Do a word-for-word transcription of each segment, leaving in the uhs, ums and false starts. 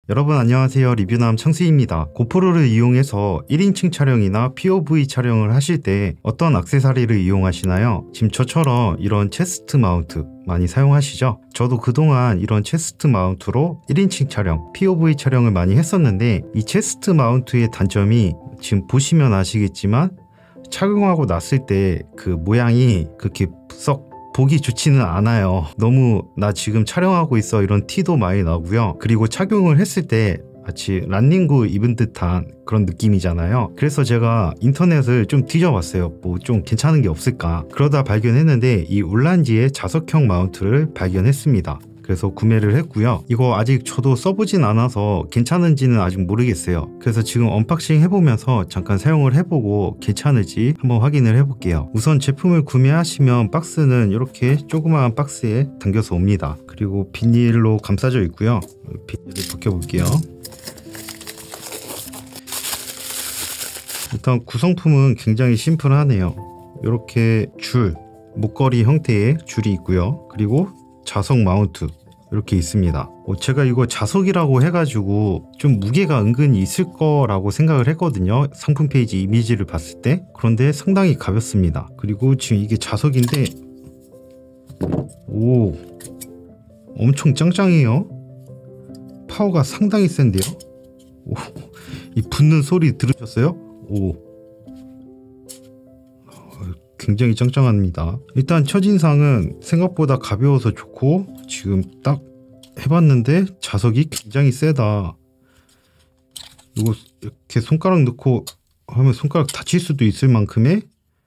여러분 안녕하세요. 리뷰남 창수입니다. 고프로를 이용해서 일 인칭 촬영이나 피오브이 촬영을 하실 때 어떤 액세서리를 이용하시나요? 지금 저처럼 이런 체스트 마운트 많이 사용하시죠? 저도 그동안 이런 체스트 마운트로 일 인칭 촬영, 피오브이 촬영을 많이 했었는데 이 체스트 마운트의 단점이 지금 보시면 아시겠지만 착용하고 났을 때 그 모양이 그렇게 썩 보기 좋지는 않아요. 너무 나 지금 촬영하고 있어 이런 티도 많이 나고요. 그리고 착용을 했을 때 마치 런닝구 입은 듯한 그런 느낌이잖아요. 그래서 제가 인터넷을 좀 뒤져봤어요. 뭐 좀 괜찮은 게 없을까. 그러다 발견했는데 이 울란지의 자석형 마운트를 발견했습니다. 그래서 구매를 했고요. 이거 아직 저도 써보진 않아서 괜찮은지는 아직 모르겠어요. 그래서 지금 언박싱 해보면서 잠깐 사용을 해보고 괜찮을지 한번 확인을 해볼게요. 우선 제품을 구매하시면 박스는 이렇게 조그마한 박스에 담겨서 옵니다. 그리고 비닐로 감싸져 있고요. 비닐을 벗겨볼게요. 일단 구성품은 굉장히 심플하네요. 이렇게 줄, 목걸이 형태의 줄이 있고요. 그리고 자석 마운트 이렇게 있습니다. 어, 제가 이거 자석이라고 해가지고 좀 무게가 은근히 있을 거라고 생각을 했거든요. 상품 페이지 이미지를 봤을 때. 그런데 상당히 가볍습니다. 그리고 지금 이게 자석인데 오, 엄청 짱짱해요. 파워가 상당히 센데요. 오, 이 붙는 소리 들으셨어요? 오, 굉장히 짱짱합니다. 일단 첫인상은 생각보다 가벼워서 좋고, 지금 딱 해봤는데 자석이 굉장히 세다. 이거 이렇게 손가락 넣고 하면 손가락 다칠 수도 있을 만큼의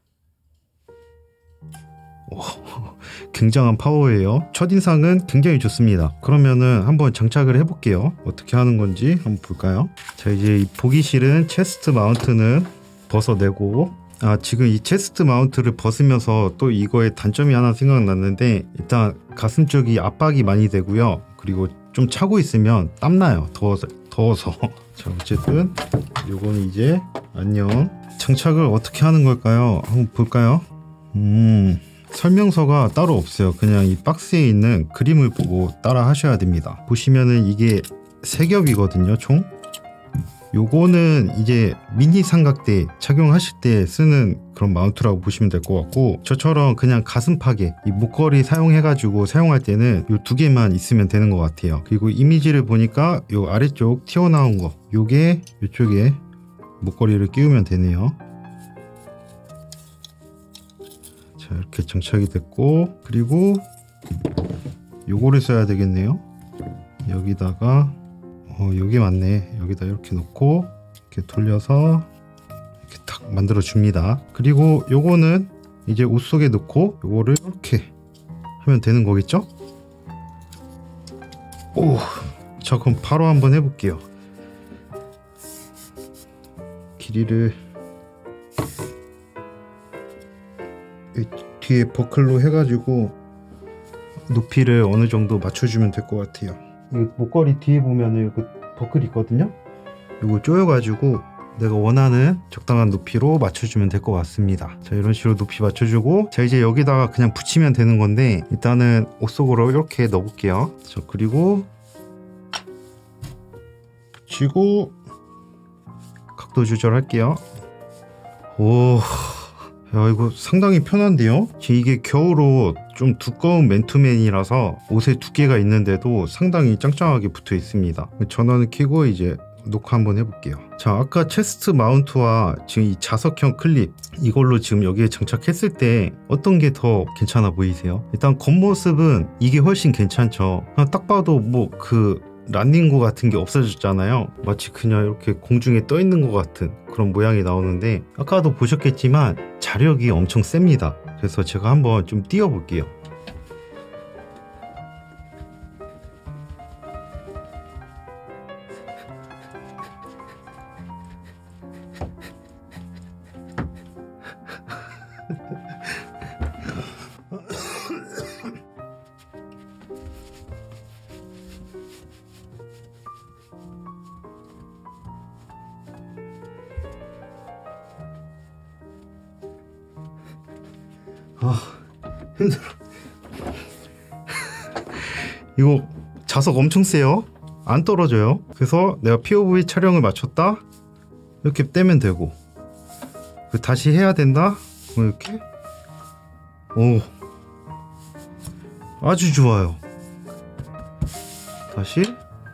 오, 굉장한 파워예요. 첫인상은 굉장히 좋습니다. 그러면은 한번 장착을 해볼게요. 어떻게 하는 건지 한번 볼까요? 자, 이제 이 보기 싫은 체스트 마운트는 벗어내고, 아, 지금 이 체스트 마운트를 벗으면서 또 이거의 단점이 하나 생각났는데, 일단 가슴 쪽이 압박이 많이 되고요. 그리고 좀 차고 있으면 땀나요. 더워서. 더워서. 자, 어쨌든 요거는 이제 안녕. 장착을 어떻게 하는 걸까요? 한번 볼까요? 음, 설명서가 따로 없어요. 그냥 이 박스에 있는 그림을 보고 따라 하셔야 됩니다. 보시면은 이게 세 겹이거든요, 총. 요거는 이제 미니 삼각대 착용하실 때 쓰는 그런 마운트라고 보시면 될 것 같고, 저처럼 그냥 가슴팍에 이 목걸이 사용해 가지고 사용할 때는 요 두 개만 있으면 되는 것 같아요. 그리고 이미지를 보니까 요 아래쪽 튀어나온 거, 요게 요쪽에 목걸이를 끼우면 되네요. 자, 이렇게 장착이 됐고, 그리고 요거를 써야 되겠네요. 여기다가 어, 여기 맞네. 여기다 이렇게 놓고 이렇게 돌려서 이렇게 탁 만들어 줍니다. 그리고 요거는 이제 옷 속에 넣고 요거를 이렇게 하면 되는 거겠죠? 오, 자, 그럼 바로 한번 해볼게요. 길이를 뒤에 버클로 해가지고 높이를 어느 정도 맞춰주면 될 것 같아요. 이 목걸이 뒤에 보면은 그 버클이 있거든요. 이거 조여가지고 내가 원하는 적당한 높이로 맞춰주면 될 것 같습니다. 자, 이런 식으로 높이 맞춰주고, 자, 이제 여기다가 그냥 붙이면 되는 건데, 일단은 옷 속으로 이렇게 넣어볼게요. 자, 그리고 붙이고 각도 조절할게요. 오, 야, 이거 상당히 편한데요? 이게 겨울옷 좀 두꺼운 맨투맨이라서 옷에 두께가 있는데도 상당히 짱짱하게 붙어 있습니다. 전원을 켜고 이제 녹화 한번 해볼게요. 자, 아까 체스트 마운트와 지금 이 자석형 클립, 이걸로 지금 여기에 장착했을 때 어떤 게 더 괜찮아 보이세요? 일단 겉모습은 이게 훨씬 괜찮죠. 그냥 딱 봐도 뭐 그 런닝구 같은 게 없어졌잖아요. 마치 그냥 이렇게 공중에 떠 있는 것 같은 그런 모양이 나오는데, 아까도 보셨겠지만 자력이 엄청 셉니다. 그래서 제가 한번 좀 띄워 볼게요. 아, 힘들어. 이거 자석 엄청 세요. 안 떨어져요. 그래서 내가 피오브이 촬영을 마쳤다 이렇게 떼면 되고, 다시 해야 된다 이렇게. 오, 아주 좋아요. 다시.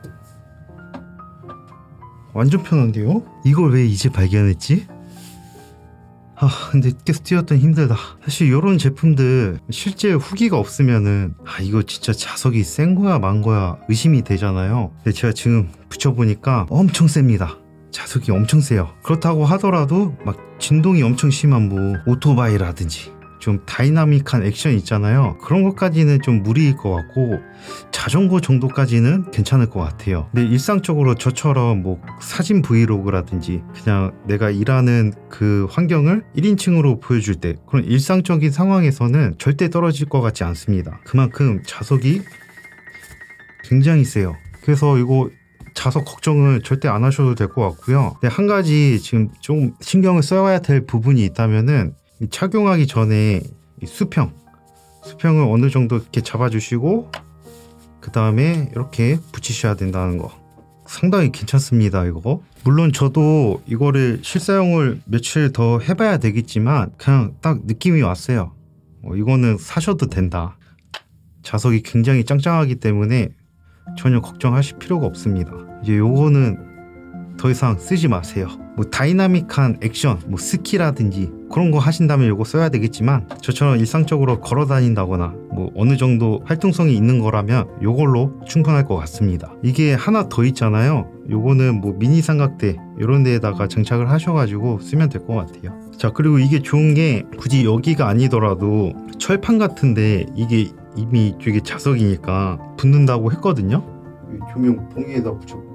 완전 편한데요? 이걸 왜 이제 발견했지? 아, 근데 계속 뛰었더니 힘들다. 사실 이런 제품들 실제 후기가 없으면은 아, 이거 진짜 자석이 센 거야 만 거야 의심이 되잖아요. 근데 제가 지금 붙여보니까 엄청 셉니다. 자석이 엄청 세요. 그렇다고 하더라도 막 진동이 엄청 심한 뭐 오토바이라든지 좀 다이나믹한 액션 있잖아요. 그런 것까지는 좀 무리일 것 같고, 자전거 정도까지는 괜찮을 것 같아요. 근데 일상적으로 저처럼 뭐 사진 브이로그라든지 그냥 내가 일하는 그 환경을 일 인칭으로 보여줄 때, 그런 일상적인 상황에서는 절대 떨어질 것 같지 않습니다. 그만큼 자석이 굉장히 세요. 그래서 이거 자석 걱정은 절대 안 하셔도 될 것 같고요. 근데 한 가지 지금 좀 신경을 써야 될 부분이 있다면은, 착용하기 전에 수평 수평을 어느 정도 이렇게 잡아주시고 그 다음에 이렇게 붙이셔야 된다는 거. 상당히 괜찮습니다. 이거 물론 저도 이거를 실사용을 며칠 더 해봐야 되겠지만 그냥 딱 느낌이 왔어요. 어, 이거는 사셔도 된다. 자석이 굉장히 짱짱하기 때문에 전혀 걱정하실 필요가 없습니다. 이제 요거는 더 이상 쓰지 마세요. 뭐 다이나믹한 액션, 뭐 스키라든지 그런 거 하신다면 이거 써야 되겠지만, 저처럼 일상적으로 걸어 다닌다거나 뭐 어느 정도 활동성이 있는 거라면 이걸로 충분할 것 같습니다. 이게 하나 더 있잖아요. 요거는 뭐 미니 삼각대 이런 데에다가 장착을 하셔가지고 쓰면 될 것 같아요. 자, 그리고 이게 좋은 게 굳이 여기가 아니더라도 철판 같은데 이게 이미 이쪽에 자석이니까 붙는다고 했거든요. 조명 봉에다 붙였고,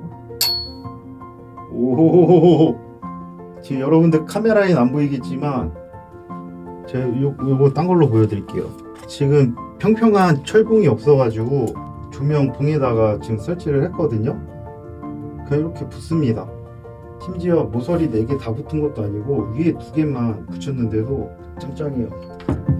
오, 지금 여러분들 카메라엔 안 보이겠지만 제가 요, 요거 딴 걸로 보여드릴게요. 지금 평평한 철봉이 없어가지고 조명 봉에다가 지금 설치를 했거든요. 그냥 이렇게 붙습니다. 심지어 모서리 네 개 다 붙은 것도 아니고 위에 두 개만 붙였는데도 짱짱해요.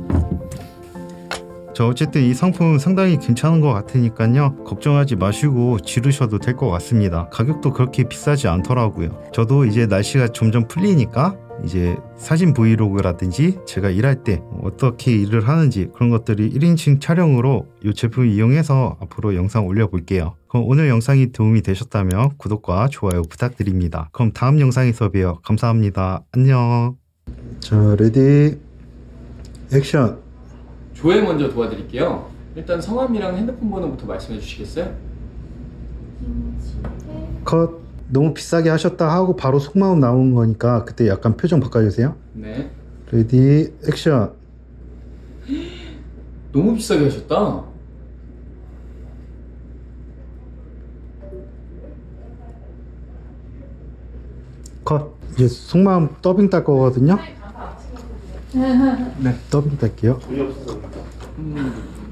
자, 어쨌든 이 상품 상당히 괜찮은 것 같으니까요, 걱정하지 마시고 지르셔도 될 것 같습니다. 가격도 그렇게 비싸지 않더라고요. 저도 이제 날씨가 점점 풀리니까 이제 사진 브이로그라든지 제가 일할 때 어떻게 일을 하는지 그런 것들이 일 인칭 촬영으로 이 제품을 이용해서 앞으로 영상 올려볼게요. 그럼 오늘 영상이 도움이 되셨다면 구독과 좋아요 부탁드립니다. 그럼 다음 영상에서 봬요. 감사합니다. 안녕. 자, 레디 액션. 조회 먼저 도와드릴게요. 일단 성함이랑 핸드폰 번호부터 말씀해 주시겠어요? 컷. 너무 비싸게 하셨다 하고 바로 속마음 나온 거니까 그때 약간 표정 바꿔주세요. 네. 레디 액션. 너무 비싸게 하셨다. 컷. 이제 속마음 더빙 딸 거거든요. 네. 더빙 딸게요. 음.